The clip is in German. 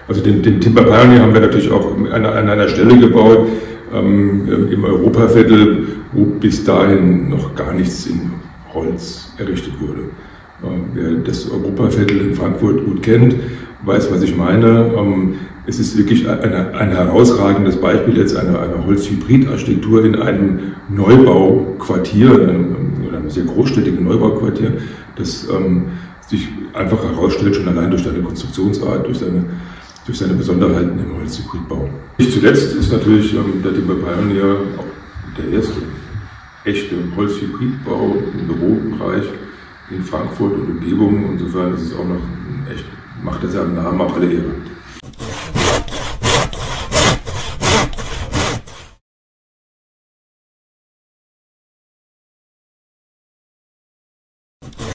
Also den Timber Pioneer haben wir natürlich auch an einer Stelle gebaut, im Europaviertel, wo bis dahin noch gar nichts in Holz errichtet wurde. Wer das Europaviertel in Frankfurt gut kennt, weiß, was ich meine. Es ist wirklich ein herausragendes Beispiel jetzt einer Holzhybrid-Architektur in einem Neubauquartier, oder einem sehr großstädtigen Neubauquartier, das sich einfach herausstellt, schon allein durch seine Konstruktionsart, durch seine Besonderheiten im Holzhybridbau. Nicht zuletzt ist natürlich der Timber Pioneer auch der erste echte Holzhybridbau im Bürobereich in Frankfurt und Umgebung. Insofern ist es auch noch echt, macht er seinem Namen auch alle Ehre.